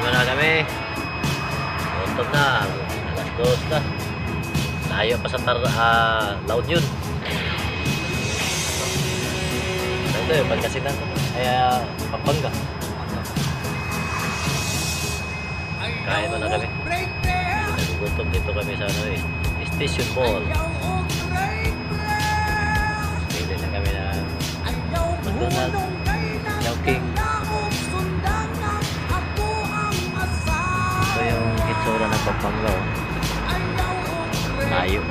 Kain mo na kami. Gutom na. Alas 2 na. Layo pa sa La Union. Ito yung Pangasinan. Kaya Pampanga. Kain mo na kami. Nagugutom dito kami sa ano eh. Station Mall. Bili na kami ng McDonald's. King. Ito yung hitsura ng Pampanga. Layo.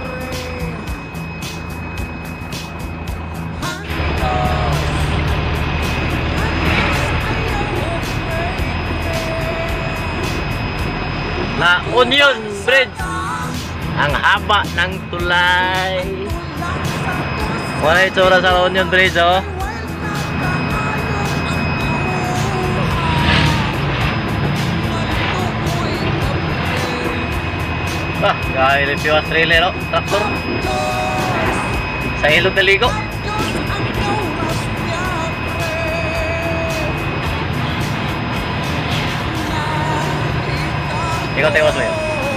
La Union Bridge. Ang haba ng tulay. Wala itsura sa La Union Bridge, oh. Gaya piwas trailer, oh. Traktor. Sa ilog na ligo. Ikaw tewas mo yun.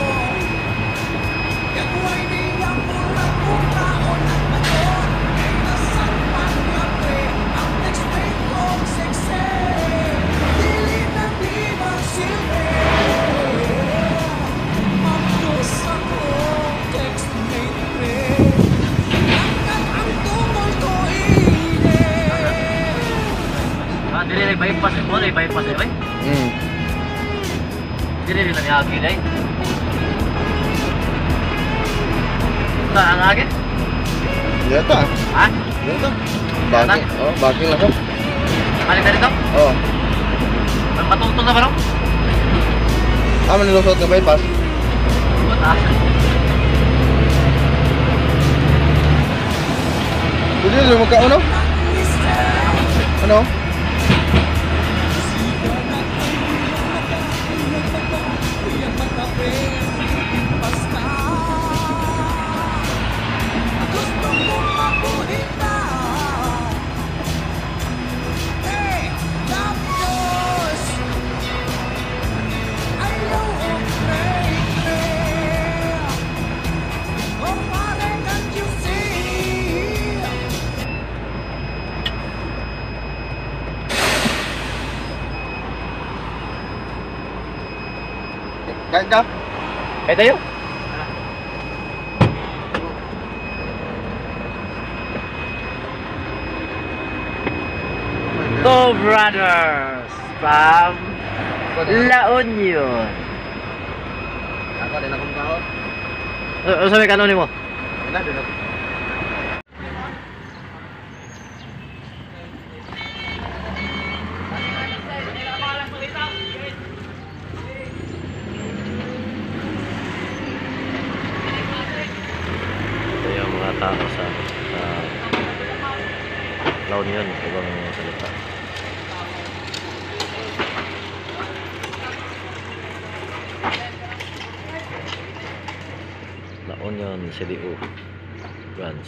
Dili bypass mo, bypass eh. Dili lang yagi dai. Saan ang agi? Dito. Ha? Dito. Baki. Oh, baki lang ko. Balik dito? Oh. Patutol na ba no? Nilusot ng bypass. Dili mo ka ano? Ano? Kain ka? Kain tayo? Two brothers from La Union. Ako din akong kahon. Ano sabi ka ano mo? Wala din ako. Tao sa La Union, ibang salita. La Union CDO branch.